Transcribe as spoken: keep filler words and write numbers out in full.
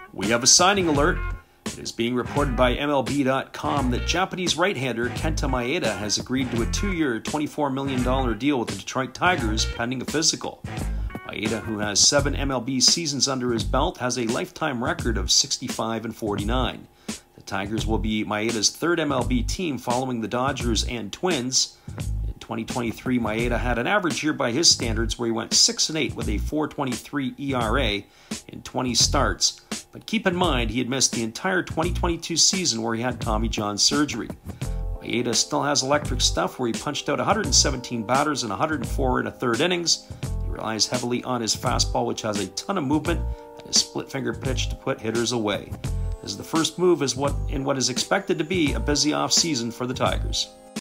We have a signing alert. It is being reported by M L B dot com that Japanese right-hander Kenta Maeda has agreed to a two-year, twenty-four million dollars deal with the Detroit Tigers pending a physical. Maeda, who has seven M L B seasons under his belt, has a lifetime record of sixty-five and forty-nine. The Tigers will be Maeda's third M L B team following the Dodgers and Twins. In twenty twenty-three, Maeda had an average year by his standards where he went six and eight with a four point two three E R A in twenty starts. But keep in mind, he had missed the entire twenty twenty-two season where he had Tommy John surgery. Maeda still has electric stuff where he punched out one hundred seventeen batters and one hundred four in a third innings. He relies heavily on his fastball, which has a ton of movement, and his split-finger pitch to put hitters away. This is the first move is what in what is expected to be a busy off-season for the Tigers.